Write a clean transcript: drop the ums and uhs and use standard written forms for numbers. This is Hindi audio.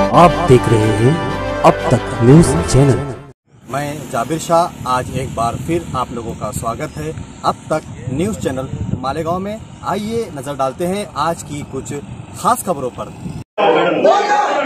आप देख रहे हैं अब तक न्यूज चैनल। मैं जाबिर शाह आज एक बार फिर आप लोगों का स्वागत है अब तक न्यूज चैनल मालेगांव में। आइए नजर डालते हैं आज की कुछ खास खबरों पर।